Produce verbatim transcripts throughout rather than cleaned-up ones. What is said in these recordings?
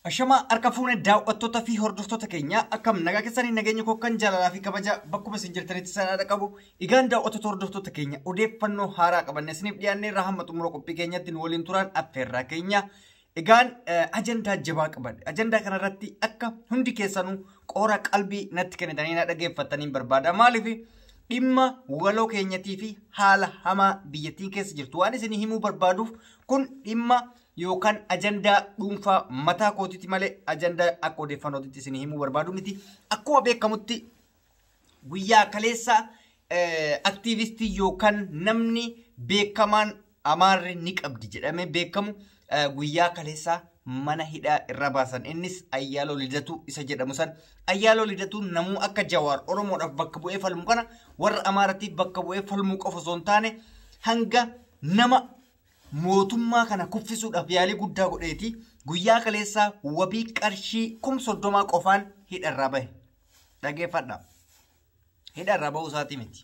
Ashama harka fuune daawwattoota fi hordoftoota keenya akkam nagaa keessanii nageenya koo kan jaalalaa fi kabaja bakkuma isin jirtanitti sanadha qabu. Egaan daawwattoota hordoftoota keenya odeeffannoo haaraa qabanne isiniif dhiyaannee irraa hamma xumura qophii keenyatti waliin turaan affeerraa keenya. Egaan ajandaa jabaa qaban. Ajandaa kanarratti akka hundi keessanuu qoora qalbii natti kennitanii na dhaggeeffatanii barbaada. Maaliif dhimma waloo keenyatii fi haala hamaa biyyattiin keessa jirtu waan isin himuu barbaaduuf kun dhimma yookaan ajandaa dhuunfaa mataa kootiitti malee ajandaa akka odeeffannootti isin himuu barbaadu miti. Akkuma beekamutti guyyaa kalesa aktiivistii yookaan namni beekamaan amaarri ni qabdi jedhamee beekamu guyyaa kalesa mana hidhaa irra baasan. Innis ayalew lidatu isa jedhamu san. Ayalew lidatu namuu akka Jawar Oromoodhaaf bakka bu'ee falmu kana warra Amaaraatiif bakka bu'ee falmuu qofa osoo hin taane hanga nama mootummaa kana kuffisuudhaaf yaalii guddaa godheeti guyyaa kaleessaa wabii qarshii kum soddomaa qofaan hidharraa bahe. Dhageeffadha. Hidharraa bahuu isaati miti.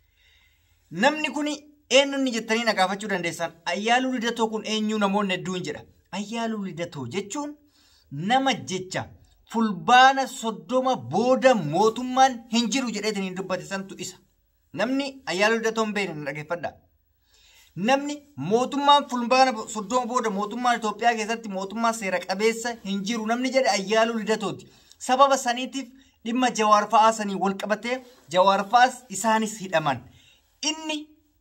Namni kun eenyuun jettanii na gaafachuu dandeessan. Ayalew lidatoo kun eenyu namoonni hedduun jedha. Ayalew lidatoo jechuun nama jecha fulbaana soddoma booda mootummaan hin jiru jedheetiin hin dubbatisantu isa. Namni Ayalew lidatoo hin beekne dhageeffadha. Namni mootummaan fulbaana soddoma booda mootummaan Itoophiyaa keessatti mootummaa seera qabeessa hin jiru namni jedhe Ayalew lidatooti. Sababa saniitiif dhimma Jawar fa'aa sanii wal qabatee Jawar fa'aas isaanis hidhaman. Inni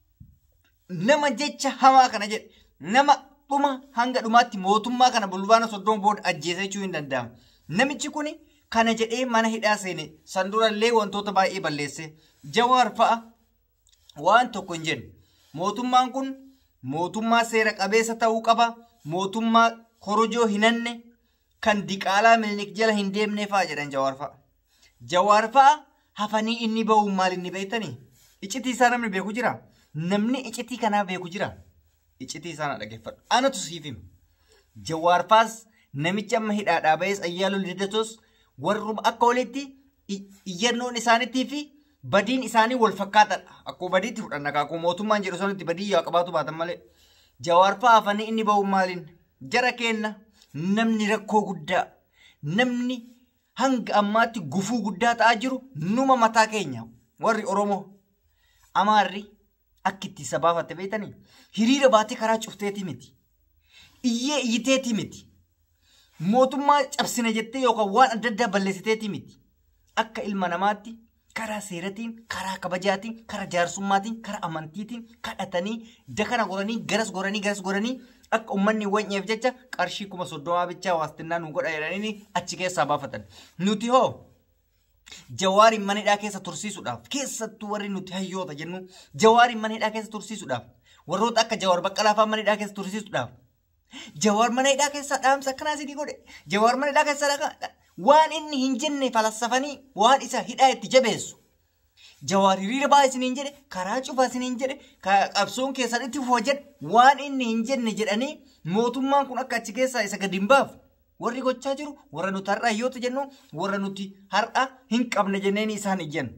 nama jecha hamaa kana jedhe nama dhuma hanga dhumaatti mootummaa kana fulbaana soddoma booda ajjeesee jechuu hin danda'amu. Namichi kun kana jedhee mana hidhaa seene sandurallee wantoota baay'ee balleesse. Jawar fa'a waan tokko hin jennu. Mootummaan kun mootummaa seera qabeessa ta'uu qaba. Mootummaa korojoo hinanne kan diqaalaa milinik jala hin deemne fa'a jedhan Jawar fa'a. Jawar fa'a hafanii inni bahu maal inni beektanii? Iccitii isaa namni beeku jira. Namni iccitii kanaa beeku jira. Iccitii isaa dhageeffadhu. Anatu siif hima. Jawar fa'as namicha amma hidhaadhaa ba'es Ayalew lidatos warruma akka walitti iyyannoon isaaniitii fi badiin isaanii wal fakkaatadha. Akkuma badiitti fudhanna akkuma mootummaan jedhu sanitti badii yaa qabaatu baatan malee. Jawar fa'aa hafanii inni bahu maaliin? Jara kenna namni rakkoo guddaa namni hanga ammaatti gufuu guddaa ta'aa jiru numa mataa keenya warri Oromoo Amaarri akka itti sabaafatte beektanii hiriira baatee karaa cufteeti miti. Iyyee iyyiteeti miti. Mootummaa cabsine jettee yookaan waan adda addaa balleessiteeti miti. Akka ilma namaatti karaa seeratiin, karaa kabajaatiin, karaa jaarsummaatiin, karaa amantiitiin kadhatanii dakana goranii garas goranii garas goranii akka uummanni wayyeef jecha qarshii kuma soddomaa bichaa waastinnaa nu godha jedhanii achi keessaa baafatan. Nuti hoo Jawar mana hidhaa keessa tursiisuudhaaf keessattuu warri nuti hayyoota jennu Jawar mana hidhaa keessa tursiisuudhaaf warroota akka Jawar Baqqalaa fa'aa mana hidhaa keessa tursiisuudhaaf Jawar mana hidhaa keessa dhaamsa akkanaa sidii godhe Jawar mana hidhaa keessa waan inni hin jenne falasafanii waan isa hidhaa itti jabeessu. Jawar hiriira baay'ee isiniin jedhe karaa cufaa isiniin jedhe qabsoon keessan itti fufaa jedhe waan inni hin jenne jedhanii mootummaan kun akka achi keessaa isa gadi hin baafu. Warri gochaa jiru warra nuti har'a hayyoota jennu warra nuti har'a hin qabne jenneen isaan ijjennu.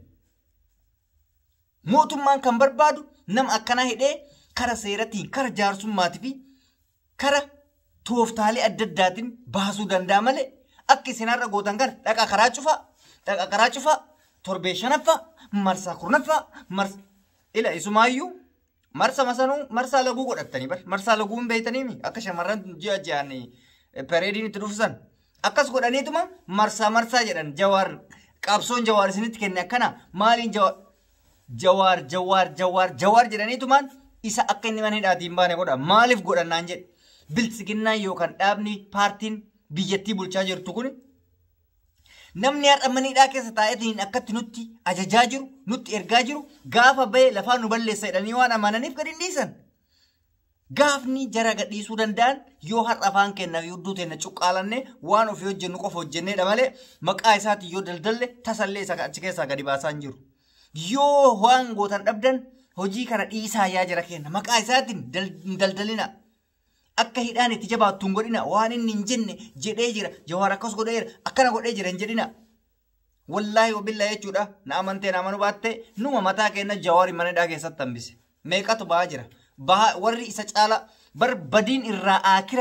Mootummaan kan barbaadu nama akkanaa hidhee kara seeratiin kara jaarsummaatii fi kara tooftaalee adda addaatiin baasuu danda'a malee akka isin har'a gootan kana dhaqa karaa cufaa dhaqa karaa cufaa torbee shanaffaa marsaa kurnaffaa marsa ila isumaayyuu marsa masanuu marsaa laguu godhattanii bar marsaa laguu hin beeytanii akka shamarran ji'a ji'aanii pereediin itti dhufsan akkas godhaniituma marsaa marsaa jedhan Jawar qabsoon Jawar isinitti kenne akkana maaliin Jawar Jawar Jawar Jawar Jawar jedhaniitumaan isa akka inni mana hidhaatiin baane godha maaliif godhannaan jedhe biltsiginnaa yookaan dhaabni paartiin biyyattii bulchaa jirtu kun namni har'a mana hidhaa keessa taa'eetiin akkatti nutti ajajaa jiru nutti ergaa jiru gaafa ba'ee lafaa nu balleessa jedhanii waan amananiif gadi dhiisan. Gaafni jara gadhiisuu danda'an yoo har'a afaan kennaaf yudduu teenya cuqqaalanne waan ofii hojjennu qofa hojjenneedha malee maqaa isaatiin yoo daldalle tasallee isa achi keessaa gadi baasaa hin jiru. Yoo waan gootan dhabdan hojii kana dhiisaa yaa jara kenna maqaa isaatiin hin daldalina. Akka hidhaan itti jabaattu hin godhina waan inni hin jenne jedhee jira Jawar akkas godheera akkana godhee jira hin jedhina. Wallaahi wabillaa jechuudha na amantee na amanu baatte numa mataa keenya Jawar mana hidhaa keessatti hambise. Meeqatu ba'aa jira. Warri isa caala bar badiin irraa akira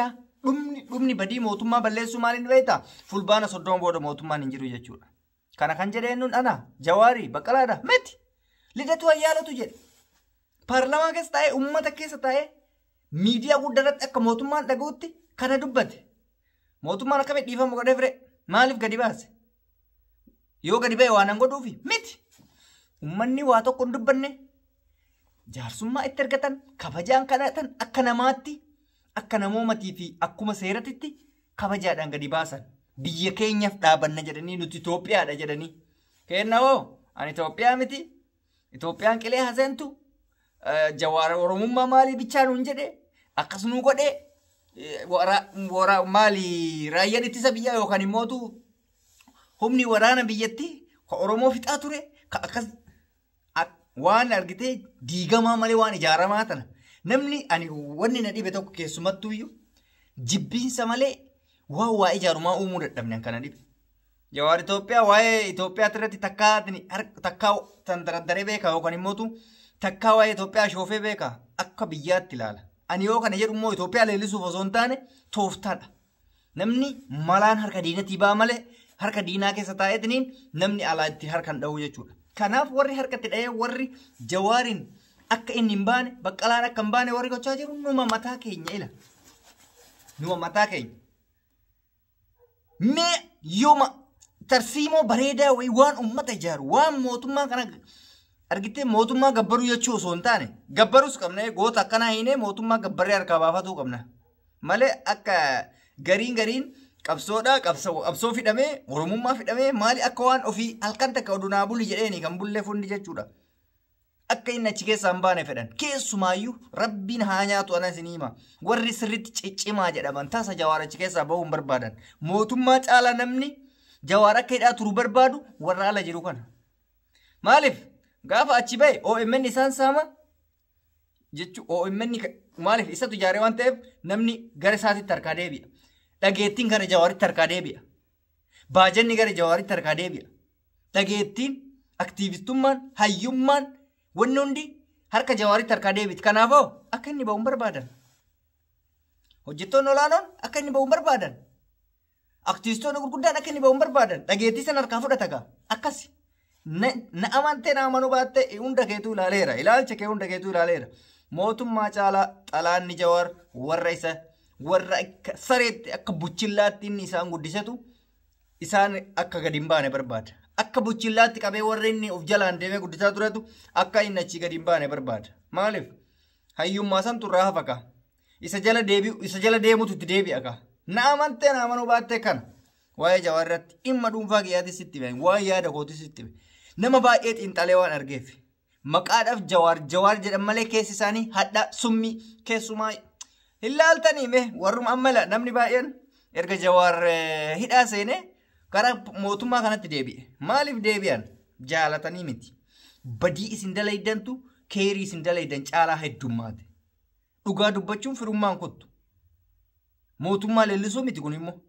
dhumni dhumni badii mootummaa balleessuu maaliin beektaa? Fulbaana soddoma booda mootummaan hin jiru jechuudha. Kana kan jedheen nun ana Jawaarii Baqqalaadha miti. Lidatu Ayyaaletu jedhe. Paarlamaa keessa taa'ee uummata keessa taa'ee miidiyaa guddaarratti akka mootummaan dhaga'utti kana dubbate. Mootummaan akkamitti dhiifama godhee fire maaliif gadi baase? Yoo gadi ba'e waan an godhuufi miti. Uummanni waa tokko hin dubbanne jaarsummaa itti argatan kabajaan kadhatan akka namaatti akka namoomatii fi akkuma seeratitti kabajaadhaan gadi baasan. Biyya keenyaaf dhaabanna jedhanii nuti Itoophiyaadha jedhanii. Kenna hoo ani Itoophiyaa miti. Itoophiyaan qilee haseentu Jawar Oromummaa maalii bichaa nuun jedhe akkas nuu godhe wara maali raayyaan ittisa biyyaa yookaan immootu humni waraana biyyatti ka Oromoo fixaa ture ka akkas waan argitee diigamaa malee waan ijaaramaa tana. Namni ani wanni na dhibe tokko keessumattuu iyyuu jibbiinsa malee waa waa ijaarumaa uumuu dadhabne kana dhibe. Jawar Itoophiyaa waa'ee Itoophiyaa irratti takkaa takkaa tandaraddaree beekaa yookaan immootu takkaa waa'ee Itoophiyaa shoofee beekaa akka biyyaatti ilaala. Ani yoo kana jedhu immoo Itoophiyaa leellisuuf osoo hin taane tooftaadha. Namni malaan harka diinatii baa malee harka diinaa keessa taa'eetiniin namni alaa itti harka hin dha'u jechuudha. Kanaaf warri harkatti dha'ee warri Jawaariin akka inni hin baane Baqqalaan akka hin baane warri gochaa jiru numa mataa keenya ila. Numa mataa keenya. Mee yooma tarsiimoo bareedaa wayii waan uummata ijaaru waan mootummaa kana argitee mootummaa gabbaruu jechuu osoo hin taane gabbaruus qabna goota akkanaa hinee mootummaa gabbaree harkaa baafatuu qabna. Malee akka gariin gariin qabsoodhaa qabsoo fidhamee Oromummaa fidhamee maali akka waan ofii halkan takka odunaa bulli jedheeni kan bullee fundi jechuudha. Akka inni achi keessaa hin baane fedhan keessumaayyuu rabbiin haa nyaatu ana isin hima warri sirriitti ciccimaa jedhaman tasa Jawaar achi keessaa bahuu hin barbaadan mootummaa caalaa namni Jawaar akka hidhaa turu barbaadu warra ala jiru kana. Maaliif gaafa achi bahe O M N isaan saama jechuun O M N maaliif isatu ijaaree waan ta'eef namni gara isaatitti harkaa deebi'a. Dhageettiin gara Jawaaritti harkaa deebi'a. Baajanni gara Jawaaritti harkaa deebi'a. Dhageettiin aktiivistummaan hayyummaan wanni hundi harka Jawaaritti harkaa deebi'ti. Kanaafoo akka inni bahu hin barbaadan. Hojjettoonni olaanoon akka inni bahu hin barbaadan. Aktiivistoonni gurguddaan akka inni bahu hin barbaadan. Dhageettii sana harkaa fudhata gaa akkasi. Na amantee na amanuu baatte hunda keetuu ilaaleera. Ilaalcha kee hunda keetuu ilaaleera. Mootummaa caalaa xalaanni Jawaar warra isa warra akka sareetti akka buchillaatti inni isaan guddisatu isaan akka gadi hin baane barbaada. Akka buchillaatti qabee warra inni of jalaan deemee guddisaa turetu akka inni achi gadi hin baane barbaada. Maaliif hayyummaa santu irraa hafa kaa. Isa jala deebi'u isa jala deemutu itti deebi'a kaa. Na amantee na amanuu baatte kana. Waa'ee Jawaar irratti dhimma dhuunfaa kiyyaatti sitti bahe waa'ee yaada kootti sitti bahe. Nama baay'ee xiinxalee waan argeef maqaadhaaf Jawaar Jawaar jedhan malee keessi isaanii hadhaa summii keessumaa hin laaltanii mee warruma ammala namni baay'een erga Jawaar hidhaa seenee gara mootummaa kanatti deebi'e. Maaliif deebi'an? Jaalatanii miti. Badii isin dalaydantu keerii isin dalaydan caalaa heddummaate. Dhugaa dubbachuun firummaan kottu. Mootummaa leellisuu miti kun immoo.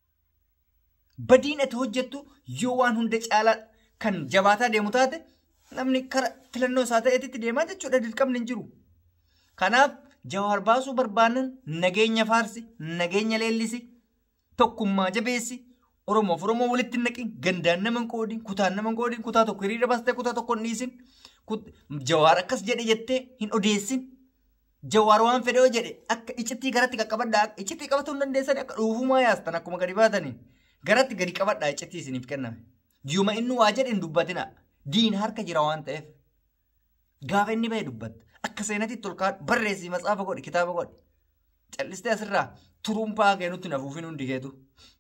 Badiin ati hojjettu yoo waan hunda caalaa kan jabaataa deemu taate namni kara filannoo isaa ta'eetitti deemaa jechuudha dirqamni hin jiru. Kanaaf Jawaar baasuu barbaadan nageenya faarsi, nageenya leellisi, tokkummaa jabeessi, Oromoof Oromoo walitti naqin, gandaan nama hin qoodin, kutaan nama hin qoodin, kutaa tokko hiriira baastee kutaa tokko hin dhiisin. Jawaar akkas jedhe jettee hin odeessin. Jawaar waan fedhe yoo jedhe akka iccitii garatti qaqqabadhaa iccitii qabatuu hin dandeessan akka dhuufumaa yaastan akkuma gadi baataniin garatti gadi qabadhaa iccitii isiniif kenname. Jiuma inni waa jedhe hin dubbatina. Diina harka jira waan ta'eef. Gaafa inni bahe dubbatta. Akka seenatti tolkaadhu barreessi matsaafa godhi kitaaba godhi. Callistee asirraa turumpaa keenutti nafuufin hundi keetu.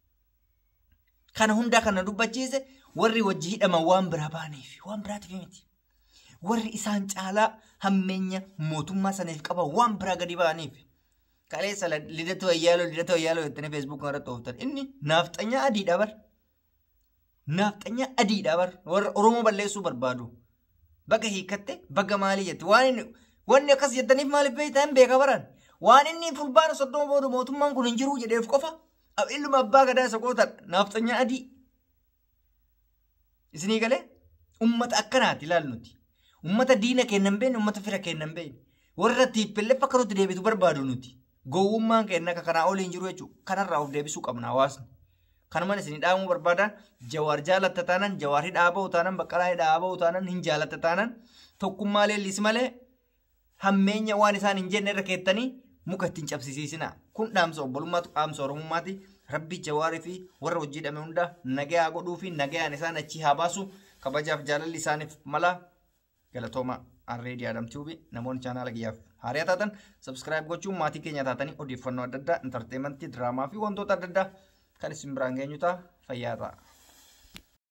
Kana hundaa kana dubbachiise warri wajji hidhaman waan biraa baaniif waan biraatiif miti. Warri isaan caalaa hammeenya mootummaa saniif qaban waan biraa gadi baaniif. Kalesa lidatu ayalew lidatu ayalew jettanii Facebook irratti ooftan. Inni naafxanyaa adiidha bar. Naafxanyaa adiidha bar. Warra Oromoo balleessuu barbaadu. Baga hiikatte baga maalii jette. Waan inni wanni akkas jettaniif maaliif beektan beeka baran. Waan inni fulbaana soddoma booda mootummaan kun hin jiru jedheef qofa. Illuma abbaa gadaa isa gootan naafxanyaa adii. Isinii galee ummata akkanaati ilaalnuti. Ummata diina kennan beekne ummata fira kennan beekne. Warra tiippillee fakka nuti deebitu barbaadu nuti. gowwummaan kenna ka kanaa oliin jiru jechuudha. Kanarraa of deebisuu qabna hawaasni. Kanumaan isin dhaamuu barbaadan Jawar jaalatta taanan Jawar dhaaba'u taanan Baqqalaa dhaaba'u taanan hin jaalatta taanan tokkummaa leellis malee hammeenya waan isaan hin jenne irra keettanii muka ittiin cabsisiisina. Kun dhaamsa obbolummaatu dhaamsa oromummaati. Rabbi Jawarii fi warra hojii dhame hunda nagayaa godhuu fi nagayaan isaan achi haa baasu. Kabajaaf jaalalli isaaniif mala galatooma Arreedi Adam Tuubi namoonni chaanaala kiyyaaf haaraa taatan subscribe gochuun maatii keenya taatanii odeeffannoo adda addaa entertainmentii diraamaa fi wantoota adda addaa kan isin biraan geenyu ta'a fayyaa ta'a.